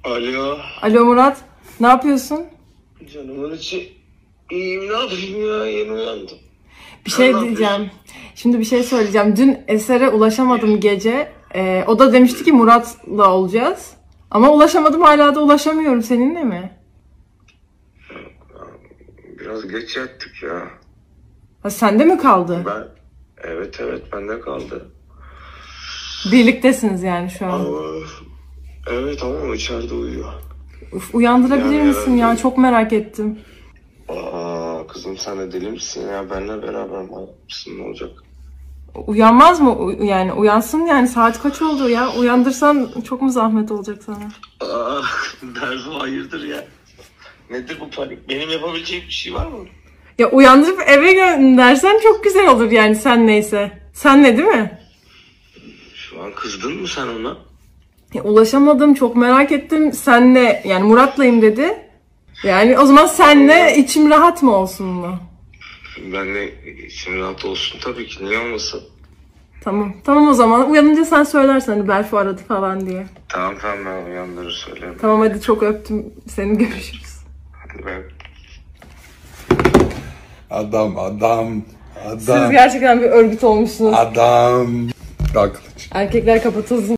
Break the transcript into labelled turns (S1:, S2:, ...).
S1: Alo.
S2: Alo Murat, ne yapıyorsun?
S1: Canımın içi. İyiyim, ne yapayım ya, yeni uyandım.
S2: Bir şey diyeceğim. Şimdi bir şey söyleyeceğim. Dün Eser'e ulaşamadım gece. O da demişti ki Murat'la olacağız. Ama ulaşamadım, hala da ulaşamıyorum. Seninle mi?
S1: Biraz geç yattık ya.
S2: Ha, sende mi kaldı?
S1: Evet bende kaldı.
S2: Birliktesiniz yani şu an.
S1: Evet ama o içeride uyuyor.
S2: Uf, uyandırabilir
S1: Yani
S2: misin ya? Çok merak ettim.
S1: Kızım sen de deli misin ya? Benle beraber mi mısın, ne olacak?
S2: Uyanmaz mı? Yani uyansın yani. Saat kaç oldu ya? Uyandırsan çok mu zahmet olacak sana?
S1: Berfu hayırdır ya? Nedir bu panik? Benim yapabileceğim bir şey var mı?
S2: Ya uyandırıp eve göndersen çok güzel olur yani, sen neyse. Sen ne, değil mi?
S1: Şu an kızdın mı sen ona?
S2: Ya ulaşamadım, çok merak ettim. Senle yani Murat'layım dedi. Yani o zaman senle içim rahat mı olsun mu?
S1: Benle içim rahat olsun tabii ki, niye olmasın?
S2: Tamam o zaman. Uyanınca sen söylersen hani Berfu aradı falan diye.
S1: Tamam ben uyandırır söylerim.
S2: Tamam hadi, çok öptüm seni, görüşürüz.
S1: Hadi ben.
S3: Adam.
S2: Siz gerçekten bir örgüt olmuşsunuz.
S3: Adam. Daha kılıç.
S2: Erkekler kapatılsın.